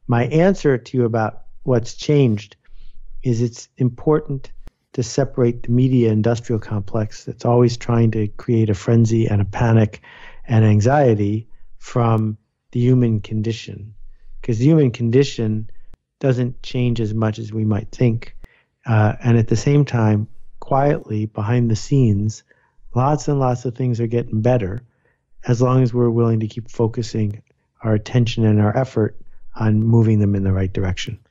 my answer to you about what's changed is it's important to separate the media industrial complex that's always trying to create a frenzy and a panic and anxiety from the human condition. Because the human condition doesn't change as much as we might think. And at the same time, quietly behind the scenes, lots and lots of things are getting better as long as we're willing to keep focusing our attention and our effort on moving them in the right direction.